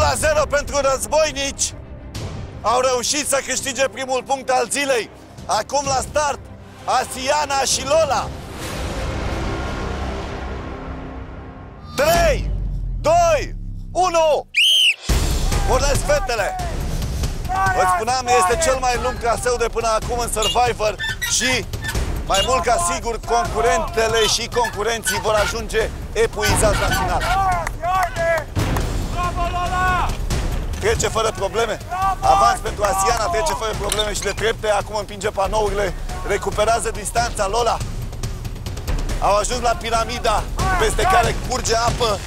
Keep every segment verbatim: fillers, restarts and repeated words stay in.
la zero pentru războinici. Au reușit să câștige primul punct al zilei. Acum la start, Asiana și Lola. trei, doi, unu. Pornesc fetele. Vă spuneam, este cel mai lung traseu de până acum în Survivor și mai mult ca sigur concurentele și concurenții vor ajunge epuizați la final. Trece fără probleme. Avans pentru Asiana, trece fără probleme și de trepte. Acum împinge panourile, recuperează distanța. Lola au ajuns la piramida peste care curge apă.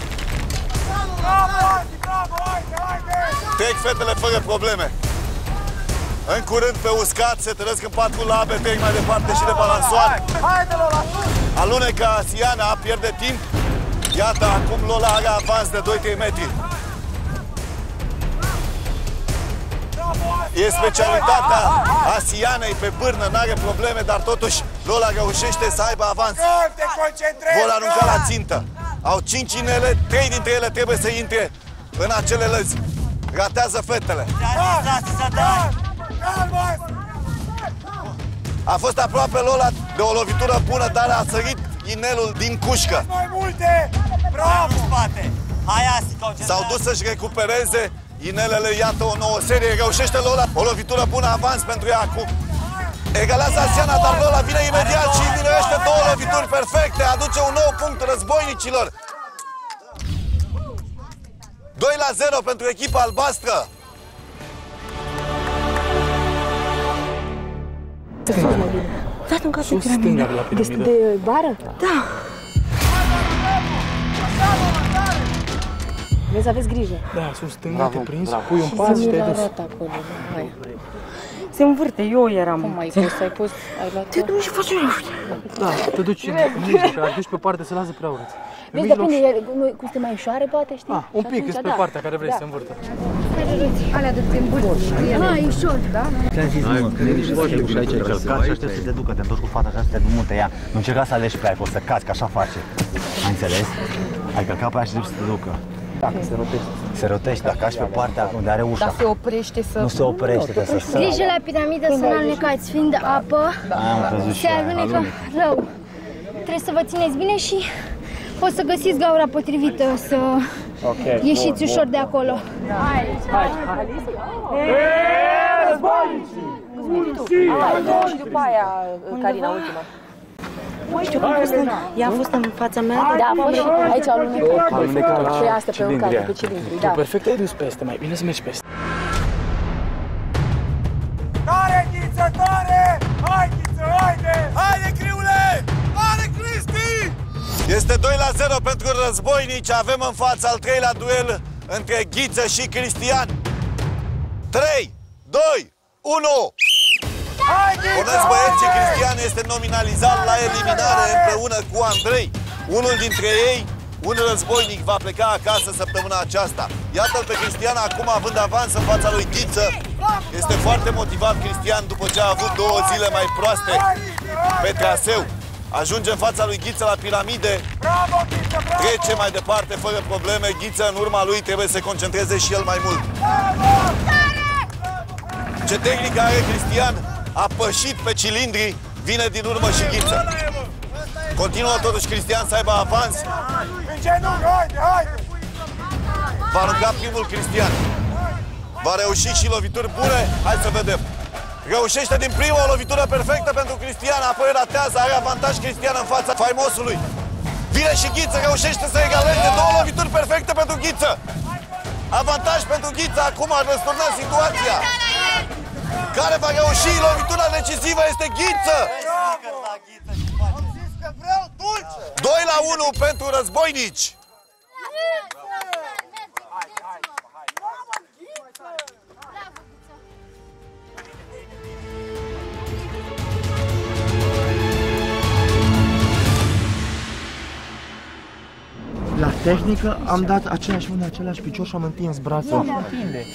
Trec fetele fără probleme. În curând pe uscat se trăiesc în patru labe, trec mai departe și de balansoare. Alunecă Asiana, pierde timp. Iată, acum Lola are avans de doi trei metri. E specialitatea Asianei pe bârnă, n-are probleme, dar totuși Lola reușește să aibă avans. Vor arunca la țintă. Au cinci inele, trei dintre ele trebuie să intre în acele lăzi. Ratează fetele. A fost aproape Lola de o lovitură bună, dar a sărit inelul din cușcă. S-au dus să-și recupereze inelele, iată o nouă serie, reușește Lola, o lovitură bună, avans pentru ea acum. Egalează Asiana, dar Lola vine imediat și diminuește două lovituri perfecte, aduce un nou punct războinicilor. doi la zero pentru echipa albastră. Dați un cap de piramidă. Destul de bară? Da. Vreți să aveți grijă. Da, sus stânga, te prinzi, pui un pas și te-ai dus. Se învârte, eu eram. Cum ai pus? Ai pus? Ai luat? Te duci și faci un... Da, te duci în mijloc, ar duci pe partea să lasă prea urât. Deci depinde, cum este mai ușoare, poate, știi? Ah, un pic, spre partea care vrei să se învârtă. Alea de timp bun. Ah, e ușor, da? Ți-am zis, mă, când ești foarte ușor aici, călcat și aștept să te ducă, te întorci cu fata așa să te munte ea. Nu încerca să alegi pe aia, că o să cazi, că așa face. Ai înțeles? Ai călcat pe aia și trebuie să te ducă. Dacă se rotește. Se rotește, dacă cazi pe partea unde are ușa. Dar se oprește să... Nu se oprește, trebuie să sără. Grijă la piramidă să nu alunecați, fiind apă, se alunecă rău. Trebuie să vă țineți bine și o să găsiți gaura potrivită să ieșiți ușor de acolo. Hai, hai, hai! Și după aia, Carina, ultima. Nu știu cum a fost în... Ea a fost în fața mea? Da, a fost și aici alunecat. A alunecat la pe asta, pe urcare, pe cilindri, da. Perfect, ai dus peste, mai bine să mergi peste. Tare, Ghiță, tare! Hai, Ghiță, haide! Haide, criule! Mare Cristi! Este doi la zero pentru războinici. Avem în fața al treilea duel între Ghiță și Cristian. trei, doi, unu. Bună băieții, Cristian este nominalizat la eliminare împreună cu Andrei. Unul dintre ei, un războinic, va pleca acasă săptămâna aceasta. Iată-l pe Cristian acum având avans în fața lui Ghiță. Este foarte motivat Cristian după ce a avut două zile mai proaste pe traseu. Ajunge în fața lui Ghiță la piramide. Trece mai departe fără probleme. Ghiță în urma lui trebuie să se concentreze și el mai mult. Ce tehnică are Cristian! A pășit pe cilindri, vine din urmă și Ghiță. Continuă totuși Cristian să aibă avans. Va arunca primul Cristian. Va reuși și lovituri bune. Hai să vedem. Reușește din prima o lovitură perfectă pentru Cristian, apoi ratează, are avantaj Cristian în fața faimosului. Vine și Ghiță, reușește să egaleze, două lovituri perfecte pentru Ghiță. Avantaj pentru Ghiță, acum a răsturnat situația. Care va reuși, lovitura decisivă este Ghiță. doi la unu pentru războinici. La tehnică am dat același mână, același picior și am întins brațul. Nu întinde.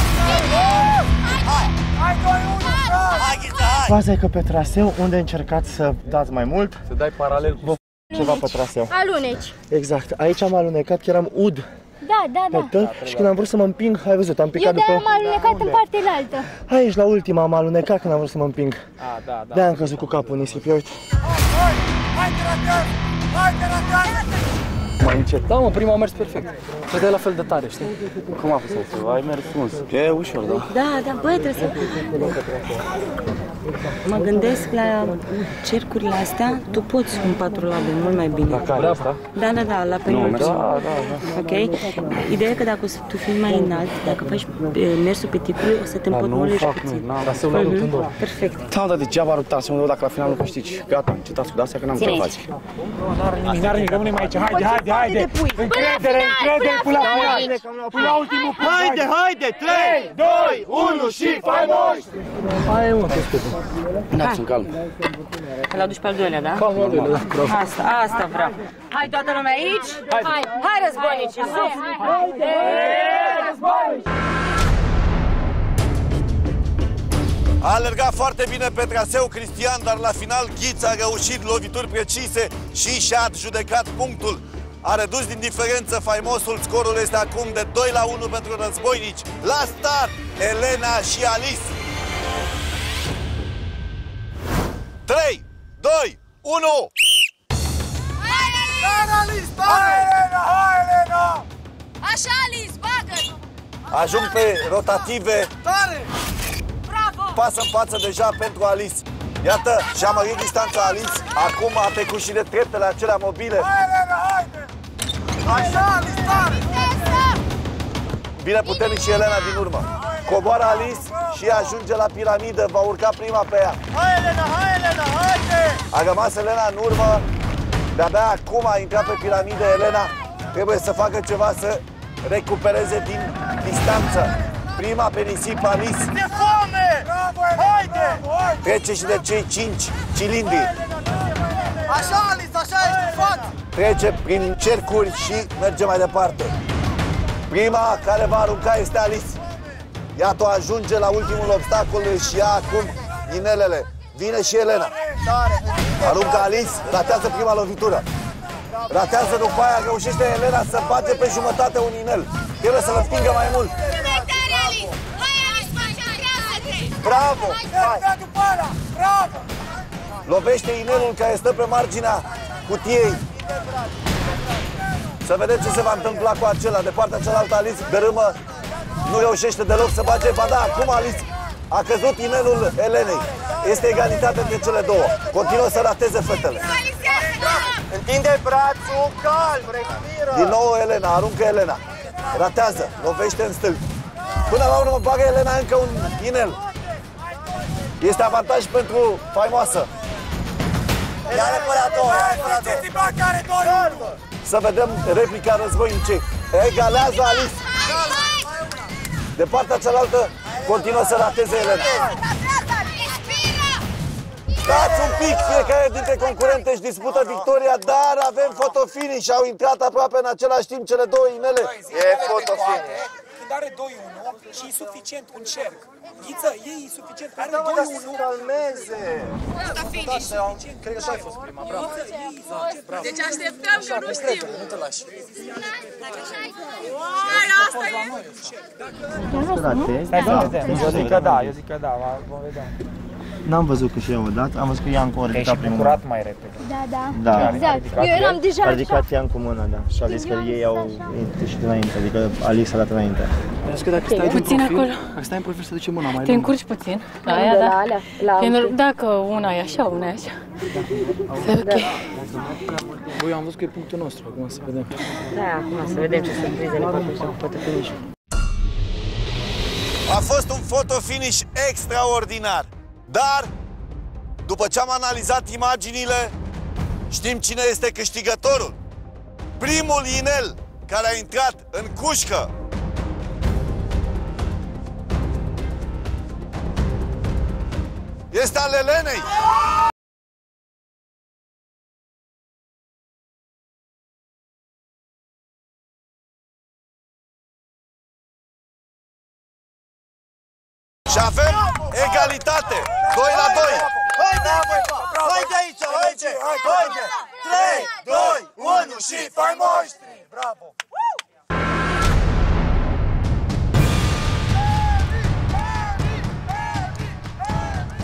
Faza e că pe traseu, unde încercați să dați mai mult, să dai paralel cu ceva pe traseu. Aluneci. Exact. Aici am alunecat, că eram ud. Da, da, da. Tot, și când am vrut să mă împing, ai văzut, am Eu picat de-aia după... m-am alunecat în partea altă. Aici, la ultima, am alunecat când am vrut să mă împing. A, da, da. De-aia am căzut cu capul în nisip, ia uite. Hai, hai, Teratean! Hai, Teratean! Mai încet. Da, mă, prima a mers perfect. Cred la fel de tare, știi? Cum a fost să ai mers frumos? E ușor, da? Da, da, băi, trebuie să... Mă gândesc la cercurile astea, tu poți un patrulabe mult mai bine. La care asta? Da, da, da, la penultim. Da, da, da. Ok? Ideea e că dacă o să tu fii mai înalt, dacă faci mersul pe tipul, o să te împotmolești puțin. Nu, dar se la rotundor. Perfect. Da, dar degeaba luptați, mă duc dacă la final nu câștigi. Gata, încetați cu de-astea că n-am ce face. N-are nimic, rămânem aici, haide, haide, haide! Încredere, încredere până la final! Până la ultimul punct! Haide, haide, trei, doi, unu și faimoși! Hai, mă, respetă. Da, sunt calm. Îl aduci pe al doilea, da? Calm, al doilea, da, bravo. Asta, asta vreau. Hai, toată lumea aici? Hai, hai, războinici, sus! Haide! Războinici! A alergat foarte bine pe traseu Cristian, dar la final Ghiță a reușit lovituri precise și și-a adjudecat punctul. A redus din diferență faimosul, scorul este acum de doi la unu pentru războinici. La start, Elena și Alice. trei, doi, unu! Hai, Alice, hai, Elena, hai, Elena! Așa, Alice, bagă! Ajung pe rotative. Tare! Bravo! Pasă în față deja pentru Alice. Iată, și-a mărit distanța Alice. Acum a trecut și de treptele acelea mobile. Hai, Elena, haide! Așa, Alice, tare! Bine puternic și Elena din urmă. Coboară Alice și ajunge la piramidă. Va urca prima pe ea. Hai, Elena, hai, Elena, haide! A rămas Elena în urmă. De-abia acum a intrat pe piramidă Elena. Trebuie să facă ceva să recupereze din distanță. Prima pe nisip Alice. De foame! Bravo, Elena, haide! Trece și de cei cinci cilindri. Așa, Alice, așa, ești în față! Trece prin cercuri și merge mai departe. Prima care va arunca este Alice. Iată, ajunge la ultimul obstacol și ia acum inelele. Vine și Elena. Aruncă Alice, ratează prima lovitură. Ratează după aia, reușește Elena să bage pe jumătate un inel. Trebuie să-l împingă mai mult. Bravo! Hai, după ala! Bravo! Lovește inelul care stă pe marginea cutiei. Să vedem ce se va întâmpla cu acela. De partea cealaltă Alice dărâmă. Nu reușește deloc să bage. Ba da, acum Alice a căzut inelul Elenei. Este egalitate între cele două. Continuă să rateze fetele. Întinde brațul, calm, respiră! Din nou Elena, aruncă Elena. Ratează, lovește în stâlp. Până la urmă bagă Elena încă un inel. Este avantaj pentru faimoasă. Iar până a doua, iar până Să vedem replica războinicei. Egalează Alice. De partea cealaltă continuă să rateze Elena. Stați un pic, fiecare dintre concurente își dispută victoria, dar avem fotofinish. Au intrat aproape în același timp cele două inele. E fotofinish. Când are doi unu și e suficient un cerc. Ghiță, e suficient, are doi unu. calmeze! Cred că tu ai fost prima, bravo. Deci așteptăm că nu știm. Nu te lași. Hai, asta e. Stai să vedem. Eu zic că da, eu zic că da, vom vedea. N-am văzut că și eu odată, am văzut că Iancu a ridicat primul. curat mai repede. Da, da. Da. Exact. Eu eram deja A așa. ridicat Iancu cu mâna, da. Și a zis că ei au ieșit înainte, adică Alice a dat înainte. Deci că dacă stai Puțin în profil, acolo. dacă stai în profil să duce mâna mai Te lungă. încurci puțin. La aia, De la da. alea, la E alte. nor- Dacă una e așa, una e așa. Să e ok. Băi, am văzut că e punctul nostru, acum să vedem. Da, acum să vedem ce surprize ne poate să poate finish. A fost un fotofinish extraordinar. Dar, după ce am analizat imaginile, știm cine este câștigătorul. Primul inel care a intrat în cușcă este al Elenei. Și avem egalitate, doi la doi. Haide, haide aici, haide, haide! trei, doi, unu și faimoși! Bravo!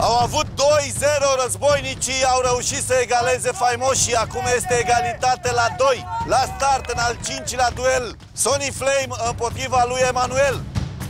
Au avut doi zero războinicii, au reușit să egaleze faimoșii. Acum este egalitate la doi. La start, în al cincilea duel, Sonny Flame împotriva lui Emanuel.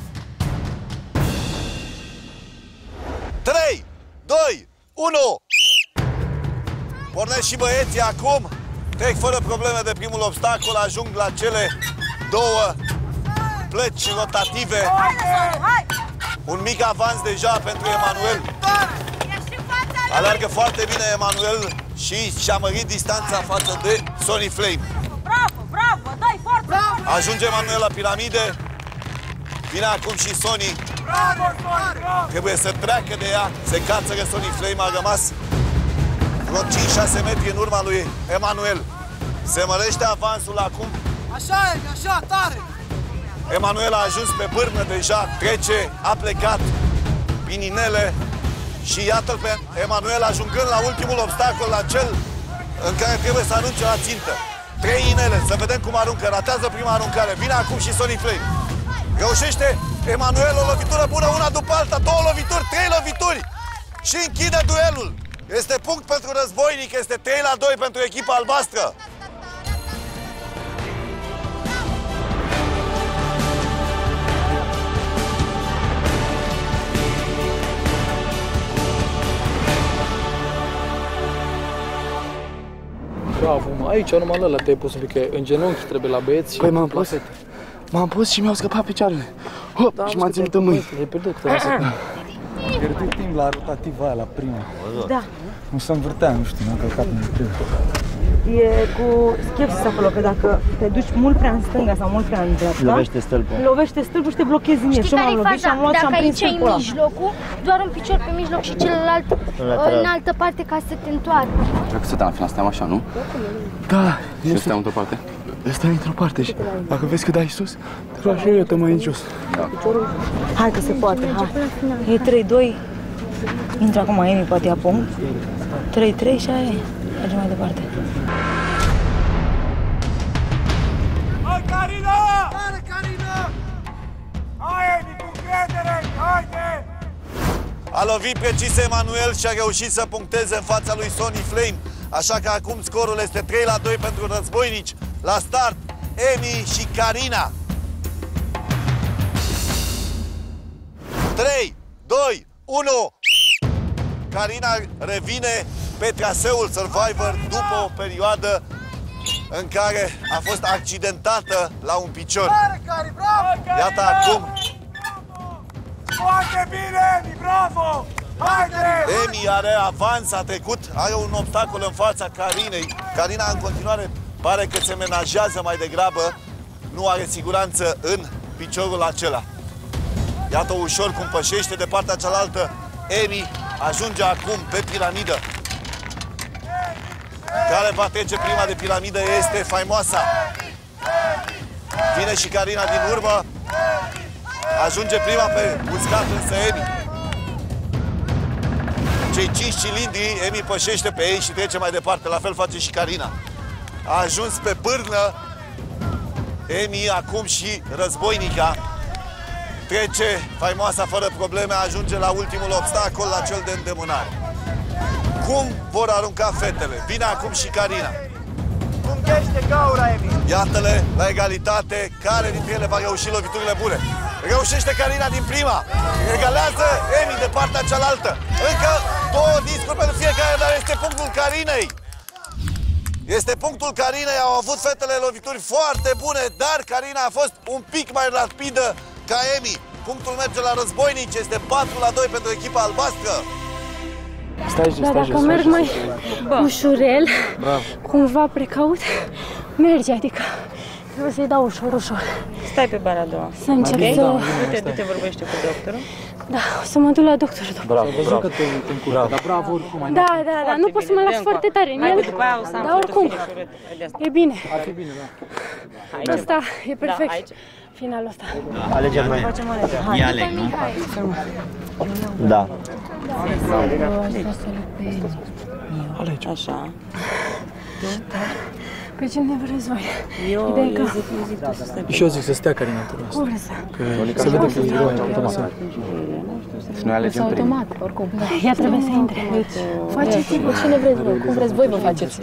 trei, doi, unu. Pornesc și băieții acum. Trec fără probleme de primul obstacol, ajung la cele două plăci rotative. Un mic avans deja pentru Emanuel. Alergă foarte bine Emanuel și și-a mărit distanța față de Sonny Flame. Bravo, bravo, dai forță! Ajunge Emanuel la piramide. Vine acum și Sonny. Trebuie să treacă de ea. Se cațără Sonny Flame, a rămas vreo cinci șase metri în urma lui Emanuel. Se mărește avansul acum. Așa e, așa, tare! Emanuel a ajuns pe bârnă deja, trece, a plecat prin inele și iată-l pe Emanuel ajungând la ultimul obstacol, la cel în care trebuie să arunce la țintă. Trei inele, să vedem cum aruncă, ratează prima aruncare, vine acum și Sonny Flame. Reușește Emanuel o lovitură bună, una după alta, două lovituri, trei lovituri și închide duelul. Este punct pentru războinic, este trei la doi pentru echipa albastră. Bravo, mă. Aici numai ăla te-ai pus un pic, că în genunchi trebuie la băieți și Păi m-am pus, fete. m-am pus și mi-au scăpat picioarele. Hop, Da, și m-am ținut în mâini. Ai pierdut câteva secunde. Ai pierdut timp la rotativa aia, la prima. Da. Nu se învârtea, nu știu, m-am călcat în prima. E cu skepsis acolo, că dacă te duci mult prea în stânga sau mult prea în dreapta, Lovește stâlpul. lovește stâlpul și te blochezi în el. Știi Și eu care m-am e lovit și am faza? luat și am Dacă prins aici ai stâlpul ăla. mijlocul, doar un picior pe mijloc și celălalt în altă parte ca să te întoarcă. Cred că stăteam la final, stăteam așa, nu? Da, Și stăteam într-o parte? stai într-o parte și dacă vezi că dai sus, te roag și eu, te mai în jos. Hai că se poate, hai. E trei doi. Intră acum Emi, poate ia punct. trei trei și aia e. Mergem mai departe. Hai, Carina! Hai, Carina! Hai, Emi, cu încredere! Haide! A lovit precis Emanuel și a reușit să puncteze în fața lui Sonny Flame. Așa că acum scorul este trei la doi pentru războinici. La start, Emi și Carina. trei, doi, unu. Carina revine pe traseul Survivor după o perioadă în care a fost accidentată la un picior. Iată acum. Foarte bine, Emi, bravo! Haide! Emi are avans, a trecut, are un obstacol în fața Carinei. Carina în continuare pare că se menajează mai degrabă, nu are siguranță în piciorul acela. Iată ușor cum pășește de partea cealaltă. Emi ajunge acum pe piramidă. Care va trece prima de piramidă este faimoasa. Vine și Carina din urmă. Ajunge prima pe uscat însă Emi. Cei cinci cilindri, Emi pășește pe ei și trece mai departe. La fel face și Carina. A ajuns pe pârnă Emi, acum și războinica. Trece faimoasa fără probleme, ajunge la ultimul obstacol, la cel de îndemânare. Cum vor arunca fetele? Vine acum și Carina. Punchește gaura, Emi! Iată-le la egalitate, care dintre ele va reuși loviturile bune. Reușește Carina din prima, egalează Emi de partea cealaltă. Încă două discuri pentru fiecare, dar este punctul Carinei. Este punctul Carinei, au avut fetele lovituri foarte bune, dar Carina a fost un pic mai rapidă ca Emi. Punctul merge la războinici, este patru la doi pentru echipa albastră. Stai jos, Dar stai dacă jos. merg mai ușurel, cumva precaut, merge, adică trebuie să-i dau ușor, ușor. Stai pe bara a doua. Să încep să... Du-te, du-te, vorbește cu doctorul. Da, o să mă duc la doctor după. Bravo, bravo. Că te, te încurcă, dar bravo oricum. Ai Da, da, da, nu pot să mă las foarte tare în el, dar oricum, e bine. Ar fi bine, da. Ăsta e perfect, finalul ăsta. Alegem noi. Facem alegere. Ia aleg, nu? Da. Alege. Așa. Pe cine vreți voi? Eu, Ideea e eu că... zic, eu zic tu să stai. Și eu zic să stea Carina în turul ăsta. Cum vreți să? Că se vede că e eroi automat. Și noi alegem primul. Automat, oricum. Ea trebuie să intre. Faceți pe cine vreți voi. Cum vreți voi vă faceți.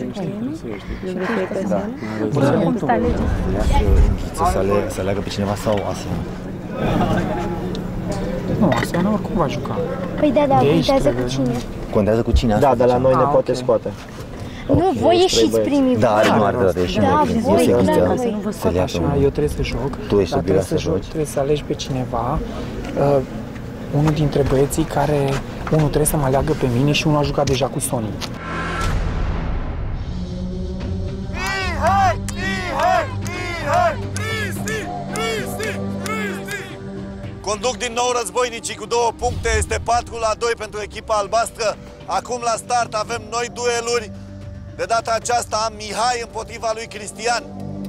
Cum să alegeți? Să ale- să aleagă pe cineva sau Asiana? Nu, Asiana oricum va juca. Păi da, da, De aici contează cu trebuie. cine. Contează cu cine? Da, Asta de la facem. noi ne Ah, poate ok. scoate. Nu, voi ieșiți primii. Da, are nu are de la ieșim Da, noi primii. voi, Este clar, Cristian voi. să-l ia pe Așa, eu trebuie să joc. Tu ești dar obligat trebuie să joci. Trebuie să alegi pe cineva. Uh, unul dintre băieții care... Unul trebuie să mă aleagă pe mine și unul a jucat deja cu Sony. Mihai! Mihai! Mihai! Cristi! Cristi! Cristi! Conduc din nou războinicii cu două puncte, este patru la doi pentru echipa albastră. Acum la start avem noi dueluri. De data aceasta am Mihai împotriva lui Cristian.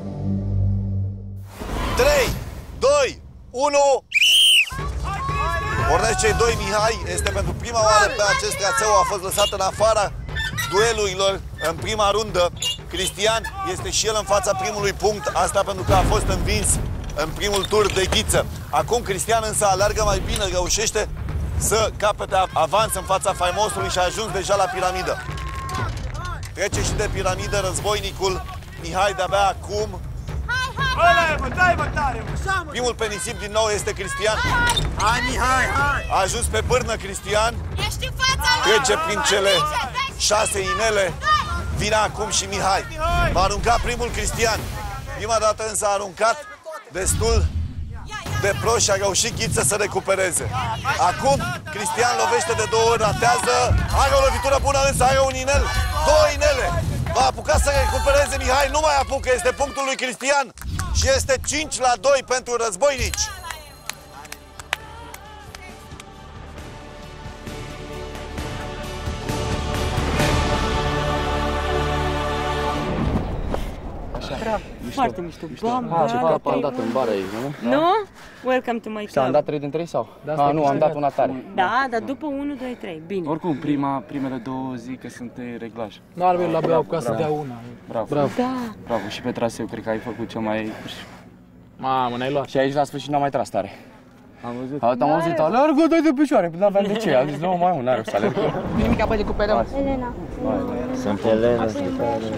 trei, doi, unu. Pornesc cei doi. Mihai este pentru prima oară pe acest traseu, a fost lăsat în afara duelurilor în prima rundă. Cristian este și el în fața primului punct, asta pentru că a fost învins în primul tur de Ghiță. Acum Cristian însă alergă mai bine, reușește să capete avans în fața faimosului și a ajuns deja la piramidă. Trece și de piramidă războinicul. Mihai de-abia acum. Primul pe nisip din nou este Cristian. Hai, Mihai, hai! A ajuns pe pârnă Cristian. Ești în fața mea! Trece prin cele șase inele. Vine acum și Mihai. Va arunca primul Cristian. Prima dată însă a aruncat destul de prost și a reușit Ghiță să recupereze. Acum Cristian lovește de două ori, ratează. Are o lovitură bună, însă are un inel. Două inele. Va apuca să recupereze Mihai. Nu mai apucă. Este punctul lui Cristian. Și este cinci la doi pentru războinici. Foarte mișto. Bam, Ah, ce cap am dat în bară aici, nu? Nu? Welcome to my Și am club. dat trei din trei sau? Da, asta Ah, e nu, am câștigat. dat una tare. Da, dar după unu, doi, trei. Bine. Oricum, prima, primele două zic că sunt în reglaj. Nu ar la beau ca să dea una. Bravo. Bravo. Da. Bravo. Și pe traseu, cred că ai făcut cel mai... Mamă, n-ai luat. Și aici la sfârșit n-am mai tras tare. Am văzut? Am auzit, alergă, dai de picioare, nu aveam de ce. Am zis, nu, mai un, n-are să alerg. Nimic, apoi de cuperăm. Elena. Sunt Elena, sunt Elena.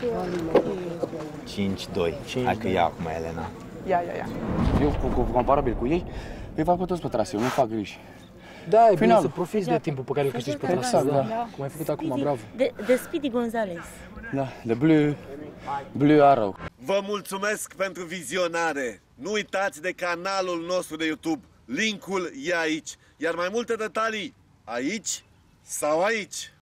cinci doi. Hai că ia acum Elena. Ia, ia, ia. Eu, cu, cu, comparabil cu ei, îi fac pe toți pe traseu, nu fac griji. Da, e bine Final. să profiți de timpul pe care îl câștigi pe traseu. Exact, da. Cum ai făcut acum, bravo. De, de Speedy Gonzales. Da, de Blue, Blue Arrow. Vă mulțumesc pentru vizionare. Nu uitați de canalul nostru de YouTube. Linkul e aici. Iar mai multe detalii aici sau aici.